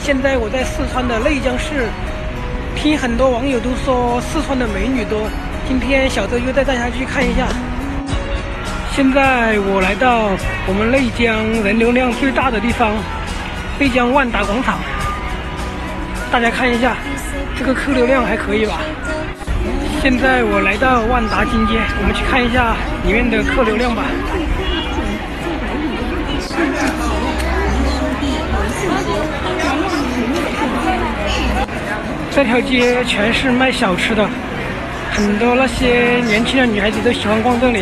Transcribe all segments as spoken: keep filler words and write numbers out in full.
现在我在四川的内江市，听很多网友都说四川的美女多，今天小周又带大家去看一下。现在我来到我们内江人流量最大的地方——内江万达广场，大家看一下，这个客流量还可以吧？现在我来到万达金街，我们去看一下里面的客流量吧。这条街全是卖小吃的，很多那些年轻的女孩子都喜欢逛这里。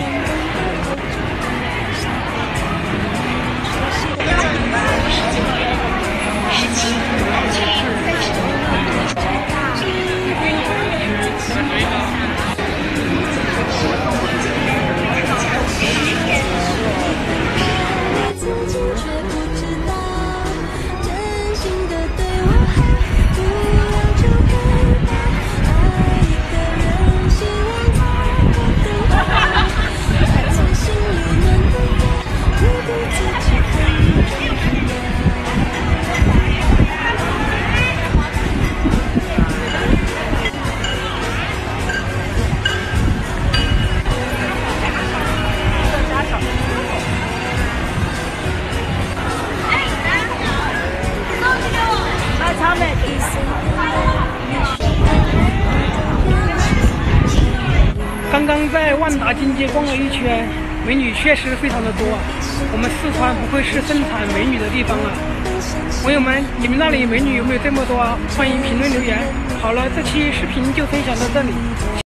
刚刚在万达金街逛了一圈，美女确实非常的多。我们四川不愧是盛产美女的地方啊！网友们，你们那里美女有没有这么多啊？欢迎评论留言。好了，这期视频就分享到这里。